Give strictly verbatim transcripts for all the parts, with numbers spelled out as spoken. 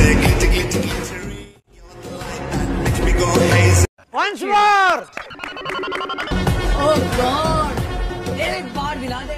Once more! Oh God! एक बार दिला दे।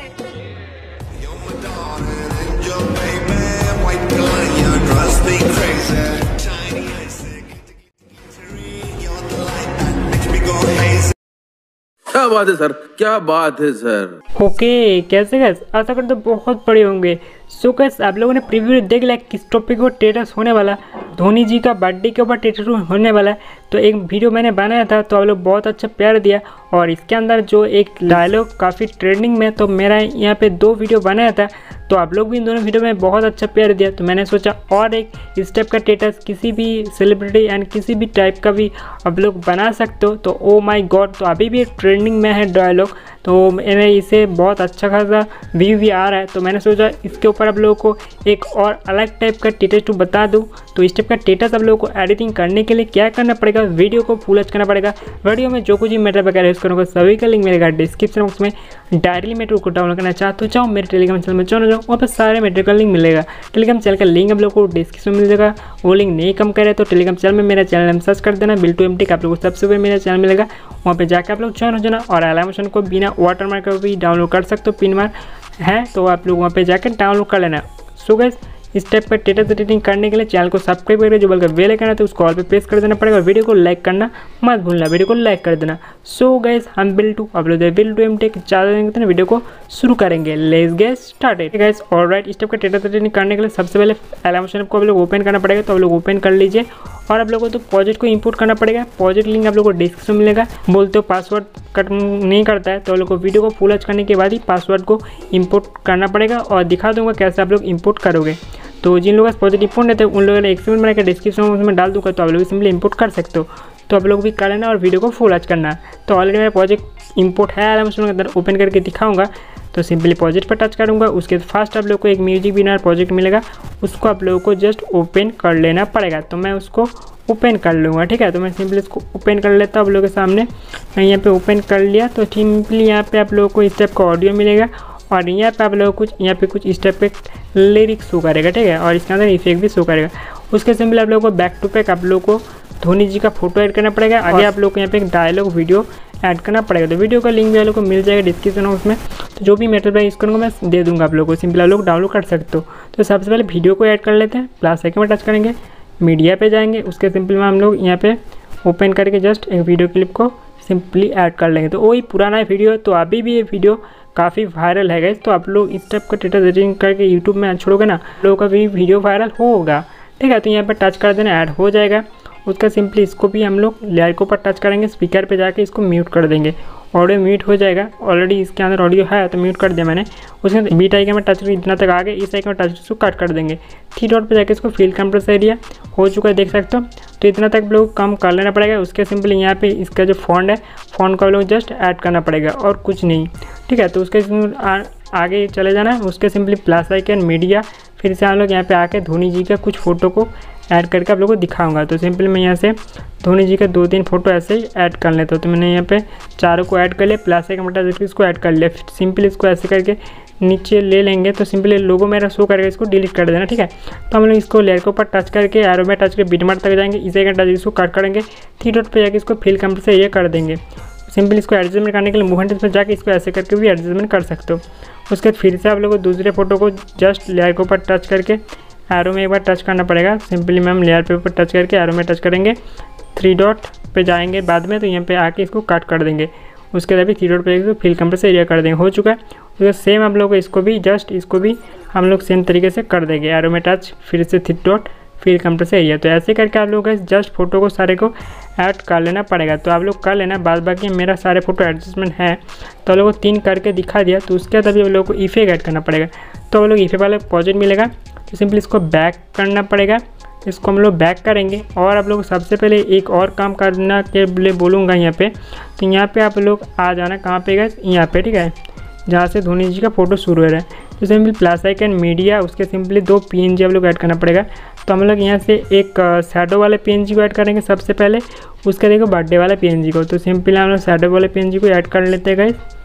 क्या बात है सर, क्या बात है सर। ओके कैसे गैस, आशा करते बहुत बड़े होंगे। सो गैस आप लोगों ने प्रीव्यू देख लिया किस टॉपिक पर टेटस होने वाला, धोनी जी का बर्थडे के ऊपर टेटस होने वाला है। तो एक वीडियो मैंने बनाया था तो आप लोग बहुत अच्छा प्यार दिया और इसके अंदर जो एक डायलॉग काफ़ी ट्रेंडिंग में, तो मेरा यहाँ पे दो वीडियो बनाया था तो आप लोग भी इन दोनों वीडियो में बहुत अच्छा प्यार दिया। तो मैंने सोचा और एक इस टाइप का टेटस किसी भी सेलिब्रिटी एंड किसी भी टाइप का भी आप लोग बना सकते हो। तो ओ माय गॉड, तो अभी भी ट्रेंडिंग में है डायलॉग, तो मैंने इसे बहुत अच्छा खासा व्यू भी आ रहा है। तो मैंने सोचा इसके ऊपर आप लोगों को एक और अलग टाइप का टेटस टू बता दूं। तो इस टाइप का टेटस आप लोगों को एडिटिंग करने के लिए क्या करना पड़ेगा, वीडियो को फुल एच करना पड़ेगा। वीडियो में जो कुछ भी मैटर वगैरह यूज़ करूँगा सभी का लिंक मिलेगा डिस्क्रिप्शन बॉक्स में। डायरेक्टली मेट्रो को डाउनलोड करना चाहते हो चाहो मेरे टेलीग्राम चैनल में चलो जाओ, वहाँ पर सारे मेट्रो का लिंक मिलेगा। टेलीग्राम चैनल का लिंक आप लोग को डिस्क्रिप्शन में मिल जाएगा। वो लिंक नहीं कम करे तो टेलीग्राम चैनल में मेरा चैनल हम सर्च कर देना बिल्टू एम टेक, आप लोग को सबसे पहले मेरा चैनल मिलेगा। वहाँ पे जाकर आप लोग ज्वाइन हो जाना और अलामोशन को बिना वाटर मार्क का भी डाउनलोड कर सकते हो, पिन मार है तो आप लोग वहाँ पे जाकर डाउनलोड कर लेना। सो गाइस इस टाइप का टेटस एडिटिंग करने के लिए चैनल को सब्सक्राइब करके जो बल्कि बेल आइकन है तो उसको ऑल पे प्रेस कर देना पड़ेगा और वीडियो को लाइक करना मत भूलना, वीडियो को लाइक कर देना। सो गाइस हम बिल्टू अपलोड बिल्टू एम टेक ज़्यादा देंगे वीडियो को शुरू करेंगे। Let's get started guys. Alright इस टाइप का टेटस एडिटिंग करने के लिए सबसे पहले एलामोशन ऐप को आप लोग ओपन करना पड़ेगा, तो आप लोग ओपन कर लीजिए और आप लोगों को तो प्रोजेक्ट को इंपोर्ट करना पड़ेगा। प्रोजेक्ट लिंक आप लोगों को डिस्क्रिप्शन मिलेगा। बोलते हो पासवर्ड कट नहीं करता है तो आप लोग को वीडियो को फुल एच करने के बाद ही पासवर्ड को इंपोर्ट करना पड़ेगा और दिखा दूंगा कैसे आप लोग इंपोर्ट करोगे। तो जिन लोगों का प्रोजेक्ट इंपोर्ट रहता है उन लोगों ने एक्सपेरिमेंट बना के डिस्क्रिप्शन में डाल दूंगा, तो आप लोग सिंपली इंपोर्ट कर सकते हो। तो आप लोग भी कर लेना और वीडियो को फुल एच करना। तो ऑलरेडी मेरा प्रोजेक्ट इंपोर्ट है, एलामोशन के अंदर ओपन करके दिखाऊंगा। तो सिंपली प्रोजेक्ट पर टच करूंगा, उसके फर्स्ट आप लोग को एक म्यूजिक बिना प्रोजेक्ट मिलेगा, उसको आप लोगों को जस्ट ओपन कर लेना पड़ेगा। तो मैं उसको ओपन कर लूँगा, ठीक है। तो मैं सिंपली इसको ओपन कर लेता हूँ आप लोगों के सामने। मैं यहाँ पे ओपन कर लिया तो सिंपली यहाँ पे आप लोगों को इस टाइप का ऑडियो मिलेगा और यहाँ पे आप लोगों को कुछ यहाँ पे कुछ इस टाइप के लिरिक्स शो करेगा, ठीक है। और इसके अंदर इफेक्ट भी शो करेगा। उसके सिंपली आप लोगों को बैक टू बैक आप लोगों को धोनी जी का फोटो ऐड करना पड़ेगा। आगे आप लोग को यहाँ पे एक डायलॉग वीडियो ऐड करना पड़ेगा। तो वीडियो का लिंक भी आप लोग को मिल जाएगा डिस्क्रिप्शन बॉक्स में। तो जो भी मेटेरियल यूज़ करूँगा मैं दे दूँगा आप लोगों को, सिंपली आप लोग डाउनलोड कर सकते हो। तो सबसे पहले वीडियो को ऐड कर लेते हैं, प्लस आइकन में टच करेंगे, मीडिया पे जाएंगे, उसके सिंपली में हम लोग यहाँ पे ओपन करके जस्ट एक वीडियो क्लिप को सिंपली ऐड कर लेंगे। तो वही पुराना वीडियो है तो अभी भी ये वीडियो काफ़ी वायरल है गाइस। तो आप लोग इस टाइप का टेटस एडिटिंग करके यूट्यूब में छोड़ोगे ना, लोगों का भी वीडियो वायरल होगा, ठीक है। तो यहाँ पर टच कर देना, ऐड हो जाएगा। उसका सिंपली इसको भी हम लोग लेयर के ऊपर टच करेंगे, स्पीकर पे जाके इसको म्यूट कर देंगे, ऑडियो म्यूट हो जाएगा। ऑलरेडी इसके अंदर ऑडियो है तो म्यूट कर दिया मैंने। उसके बाद बीट आइकन में टच करके इतना तक आ गए, इस आइकन में टच इसको कट कर देंगे। थ्री डॉट पे जाके इसको फील कंप्रेस एरिया हो चुका है, देख सकते हो। तो इतना तक लोग कम कर लेना पड़ेगा। उसके सिंपली यहाँ पे इसका जो फॉन्ट है, फॉन्ट को लोग जस्ट ऐड करना पड़ेगा और कुछ नहीं, ठीक है। तो उसके आ, आगे चले जाना है। उसके सिंपली प्लस आइकन, मीडिया, फिर से हम लोग यहाँ पे आके धोनी जी का कुछ फ़ोटो को ऐड करके आप लोगों को दिखाऊंगा। तो सिंपली मैं यहाँ से धोनी जी का दो तीन फोटो ऐसे ही ऐड कर लेता हूँ। तो मैंने यहाँ पे चारों को ऐड कर लिया, प्लस आइकन बटन दबा के इसको ऐड कर लिया। सिंपली इसको ऐसे करके नीचे ले लेंगे तो सिंपली लोगो मेरा शो करेगा, इसको डिलीट कर देना, ठीक है। तो हम लोग इसको लेयर के ऊपर टच करके एरो में टच करके बीटमार्क तक जाएंगे, इस आइकन टच इसको कट करेंगे, थ्री डॉट पे जाके इसको फिल कंप्रेस ये कर देंगे। सिंपली इसको एडजस्टमेंट करने के लिए मूवमेंट में जाके इसको ऐसे करके भी एडजस्टमेंट कर सकते हो। उसके बाद फिर से आप लोगों को दूसरे फोटो को जस्ट लेयर के ऊपर टच करके एरो में एक बार टच करना पड़ेगा। सिंपली मैम लेयर पे ऊपर टच करके एरो में टच करेंगे, थ्री डॉट पे जाएंगे बाद में, तो यहाँ पे आके इसको कट कर देंगे। उसके बाद भी थ्री डॉट पे इसको फिल कंप्रेस एरिया कर देंगे, हो चुका है। उसके सेम आप लोग को इसको भी जस्ट इसको भी हम लोग सेम तरीके से कर देंगे, एरो में टच, फिर से थ्री डॉट, फिर कंप्रेस एरिया। तो ऐसे करके आप लोग जस्ट फोटो को सारे को ऐड कर लेना पड़ेगा। तो आप लोग कर लेना, बाद बाकी मेरा सारे फोटो एडजस्टमेंट है तो आप लोगों को तीन करके दिखा दिया। तो उसके बाद अभी आप लोगों को इफेक्ट ऐड करना पड़ेगा। तो आप लोग इफेक्ट वाला प्रोजेक्ट मिलेगा तो सिंपली इसको बैक करना पड़ेगा, इसको हम लोग बैक करेंगे। और आप लोग सबसे पहले एक और काम करना के लिए बोलूँगा यहाँ पे, तो यहाँ पे आप लोग आ जाना, कहाँ पे गए, यहाँ पे, ठीक है, जहाँ से धोनी जी का फोटो शुरू हो रहा है। तो सिंपली प्लस आइकन, मीडिया, उसके सिंपली दो पीएनजी आप लोग ऐड करना पड़ेगा। तो हम लोग यहाँ से एक शैडो वाले पीएनजी को ऐड करेंगे सबसे पहले, उसके देखो बर्थडे वाला पीएनजी को। तो सिंपली हम लोग शैडो वाले पीएनजी को ऐड कर लेते हैं गाइस।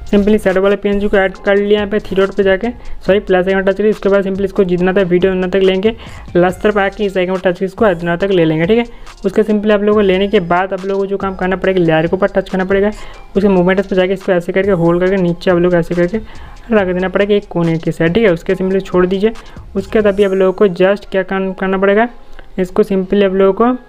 सिंपली शैडो वाले पीएनजी को ऐड कर लिया यहाँ पे थ्री डॉट पे जाके, सॉरी प्लस आइकन टच करिए। उसके बाद सिंपली इसको जितना तक वीडियो उतना तक लेंगे, लास्ट तरफ आके इस आइकन पर टच इसको इतना तक ले लेंगे, ठीक है। उसके सिंपली आप लोगों को लेने के बाद आप लोगों को जो काम करना पड़ेगा, लेयर के ऊपर टच करना पड़ेगा। उसके मूवमेंट पर जाके इसको ऐसे करके होल्ड करके नीचे आप लोग ऐसे करके रख देना पड़ेगा एक कोने के साइड, ठीक है। उसके सिंपली छोड़ दीजिए। उसके बाद अभी आप लोगों को जस्ट क्या काम करना पड़ेगा, इसको सिंपली आप लोगों को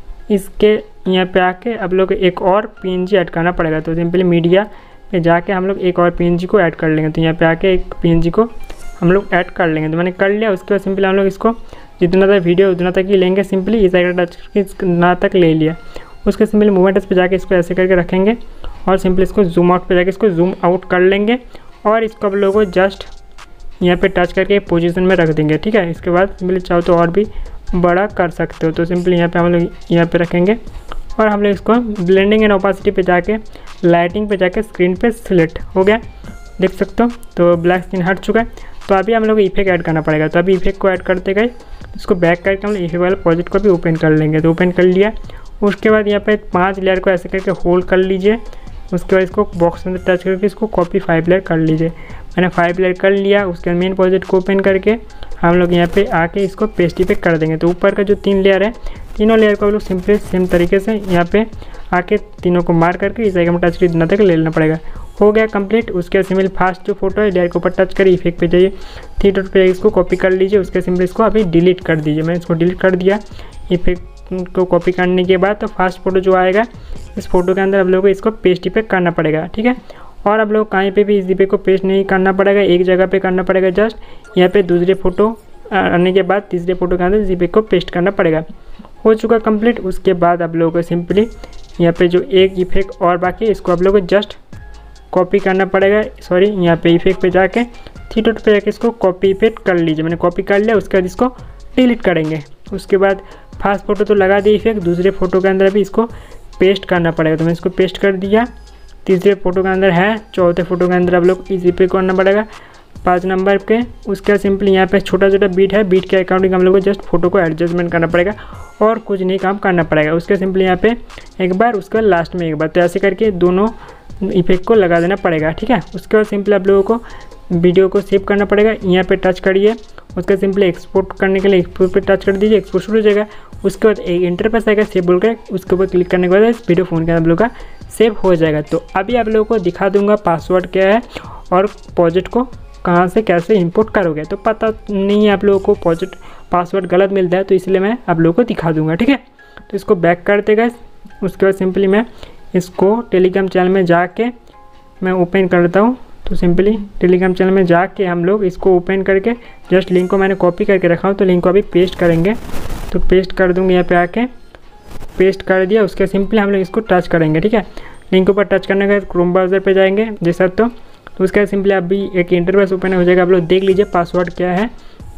इसके यहाँ पे आके आप लोग एक और पीएनजी ऐड करना पड़ेगा। तो सिंपली मीडिया पे जाके हम लोग एक और पीएनजी को ऐड कर लेंगे। तो यहाँ पे आके एक पीएनजी को हम लोग ऐड कर लेंगे। तो मैंने कर लिया। उसके बाद सिंपली हम लोग इसको जितना तक वीडियो उतना तक ही लेंगे, सिंपली इस आइकन टच इतना तक ले लिया। उसके सिंपली मूवमेंट पे जाके इसको ऐसे करके रखेंगे और सिंपली इसको जूम आउट पे जाके इसको जूम आउट कर लेंगे और इसको आप लोगों को जस्ट यहाँ पे टच करके पोजीशन में रख देंगे, ठीक है। इसके बाद सिंपली चाहो तो और भी बड़ा कर सकते हो। तो सिंपली यहाँ पे हम लोग यहाँ पे रखेंगे और हम लोग इसको ब्लेंडिंग एंड ओपेसिटी पे जाके लाइटिंग पे जाके स्क्रीन पे सिलेक्ट हो गया, देख सकते हो। तो ब्लैक स्क्रीन हट चुका है। तो अभी हम लोग इफेक्ट ऐड करना पड़ेगा। तो अभी इफेक्ट को ऐड करते गए, इसको बैक करके हम लोग इफेक्ट वाले प्रोजेक्ट को भी ओपन कर लेंगे। तो ओपन कर लिया। उसके बाद यहाँ पे पाँच लेयर को ऐसे करके होल्ड कर लीजिए। उसके बाद इसको बॉक्स में टच करके इसको कॉपी फाइव लेयर कर लीजिए। मैंने फाइव लेयर कर लिया। उसके मेन प्रोजेक्ट को ओपन करके हम लोग यहाँ पे आके इसको पेस्ट पे कर देंगे। तो ऊपर का जो तीन लेयर है, तीनों लेयर को हम लोग सिंपली सेम तरीके से यहाँ पे आके तीनों को मार करके इस आइकन में टच करना तक ले लेना पड़ेगा। हो गया कंप्लीट। उसके सिंपल फास्ट जो फोटो है लेयर के ऊपर टच करिए, इफेक्ट पे जाइए, थ्री डॉट पे इसको कॉपी कर लीजिए। उसके सिंपल इसको अभी डिलीट कर दीजिए। मैंने इसको डिलीट कर दिया। इफेक्ट को कॉपी करने के बाद तो फास्ट फोटो जो आएगा, इस फोटो के अंदर आप लोगों को इसको पेस्ट पे करना पड़ेगा, ठीक है। और आप लोग कहीं पे भी इस इफेक्ट को पेस्ट नहीं करना पड़ेगा, एक जगह पे करना पड़ेगा। जस्ट यहाँ पे दूसरे फोटो आने के बाद तीसरे फोटो के अंदर इस इफेक्ट को पेस्ट करना पड़ेगा। हो चुका कंप्लीट। उसके बाद आप लोगों को सिंपली यहाँ पे जो एक इफेक्ट और बाकी है, इसको आप लोगों को जस्ट कॉपी करना पड़ेगा। सॉरी, यहाँ पे इफेक्ट पे जाके थ्री डॉट पे जाके इसको कॉपी इफेक्ट कर लीजिए। मैंने कॉपी कर लिया। उसके बाद इसको डिलीट करेंगे। उसके बाद फास्ट फोटो तो लगा दिए इफेक्ट, दूसरे फोटो के अंदर भी इसको पेस्ट करना पड़ेगा। तो मैं इसको पेस्ट कर दिया। तीसरे फोटो के अंदर है, चौथे फोटो के अंदर आप लोग इसी पे करना पड़ेगा पाँच नंबर के। उसके बाद सिंपली यहाँ पे छोटा छोटा बीट है, बीट के अकॉर्डिंग हम लोग को जस्ट फोटो को एडजस्टमेंट करना पड़ेगा और कुछ नहीं काम करना पड़ेगा। उसके सिंपली यहाँ पे एक बार, उसके बाद लास्ट में एक बार। तो ऐसे करके दोनों इफेक्ट को लगा देना पड़ेगा, ठीक है। उसके बाद सिंपली आप लोगों को वीडियो को सेव करना पड़ेगा। यहाँ पे टच करिए। उसके सिंपली एक्सपोर्ट करने के लिए एक्सपोर्ट पे टच कर दीजिए, एक्सपोर्ट शुरू हो जाएगा। उसके बाद एक इंटरफेस आएगा सेव बोल कर, उसके ऊपर क्लिक करने के बाद इस वीडियो फ़ोन के अंदर आप लोगों का सेव हो जाएगा। तो अभी आप लोगों को दिखा दूंगा पासवर्ड क्या है और प्रोजेक्ट को कहाँ से कैसे इंपोर्ट करोगे। तो पता नहीं है आप लोगों को, प्रोजेक्ट पासवर्ड गलत मिलता है, तो इसलिए मैं आप लोगों को दिखा दूंगा, ठीक है। तो इसको बैक करते गए। उसके बाद सिंपली मैं इसको टेलीग्राम चैनल में जाके मैं ओपन करता हूँ। तो सिंपली टेलीग्राम चैनल में जाके हम लोग इसको ओपन करके जस्ट लिंक को मैंने कॉपी करके रखा हूँ, तो लिंक को अभी पेस्ट करेंगे। तो पेस्ट कर दूँगी, यहाँ पे आके पेस्ट कर दिया। उसके सिंपली हम लोग इसको टच करेंगे, ठीक है। लिंक के ऊपर टच करने के बाद क्रोम ब्राउज़र पे जाएंगे जैसा। तो, तो उसके बाद सिंपली अभी एक इंटरफेस ओपन हो जाएगा। आप लोग देख लीजिए पासवर्ड क्या है।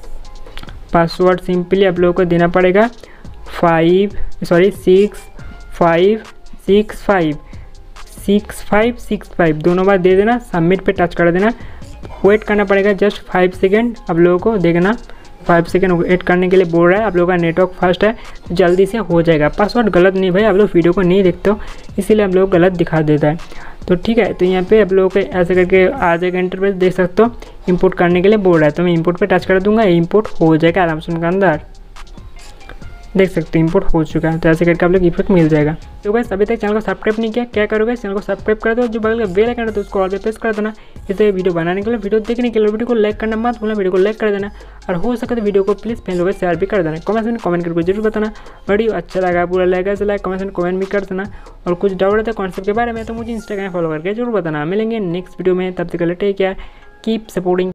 पासवर्ड सिंपली आप लोगों को देना पड़ेगा five sorry six five six five six five six five दोनों बार दे देना। सबमिट पे टच कर देना। वेट करना पड़ेगा जस्ट फाइव सेकेंड। आप लोगों को देखना फाइव सेकेंड वेट करने के लिए बोल रहा है। आप लोगों का नेटवर्क फास्ट है तो जल्दी से हो जाएगा। पासवर्ड गलत नहीं भाई, आप लोग वीडियो को नहीं देखते हो इसीलिए आप लोग गलत दिखा देता है। तो ठीक है, तो यहाँ पे आप लोगों को ऐसे करके आ जाएगा इंटरफेस, देख सकते हो। इंपोर्ट करने के लिए बोल रहा है तो मैं इंपोर्ट पे टच कर दूंगा, इंपोर्ट हो जाएगा आराम से उनके अंदर, देख सकते हो इंपोर्ट हो चुका है। तो ऐसे करके आप लोग इफेक्ट मिल जाएगा। तो गाइस अभी तक चैनल को सब्सक्राइब नहीं किया, क्या करोगे, चैनल को सब्सक्राइब कर दो, जो बगल का बेल आइकन है तो उसको ऑल पे प्रेस कर देना। इसे वीडियो बनाने के लिए, वीडियो देखने के लिए वीडियो को लाइक करना मत भूलना, वीडियो को लाइक कर देना और हो सके तो वीडियो को प्लीज़ फ्रेंड लोगों शेयर भी कर देना। कमेंट में कमेंट करके जरूर बताना वीडियो अच्छा लगा, बुरा लगा ऐसा लाइक कमेंट में कमेंट भी कर देना। और कुछ डाउट है तो कॉन्सेप्ट के बारे में तो मुझे इंस्टाग्राम फॉलो करके जरूर बताना। मिलेंगे नेक्स्ट वीडियो में, तब तक के लिए टेक केयर, कीप सपोर्टिंग।